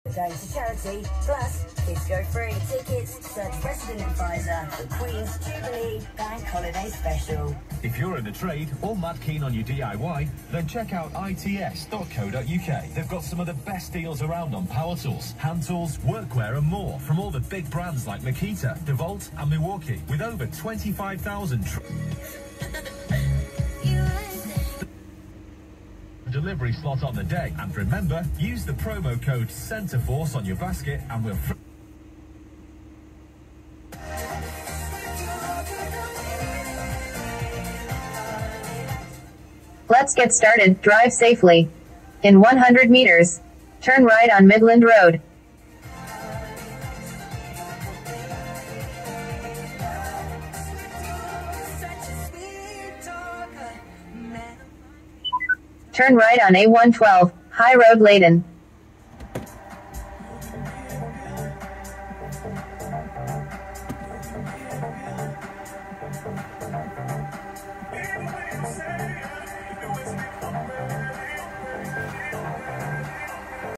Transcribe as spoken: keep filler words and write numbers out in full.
Going to charity, plus kids go free. Tickets, search Resident Advisor, the Queen's Jubilee Bank Holiday Special. If you're in the trade or mad keen on your D I Y, then check out I T S dot co dot U K. They've got some of the best deals around on power tools, hand tools, workwear and more from all the big brands like Makita, DeWalt and Milwaukee, with over twenty-five thousand tr delivery slot on the day. And remember, use the promo code CENTREFORCE on your basket and we'll... Let's get started. Drive safely. In one hundred meters, turn right on Midland Road. Turn right on A one twelve, High Road, Leyton. Immobiliser.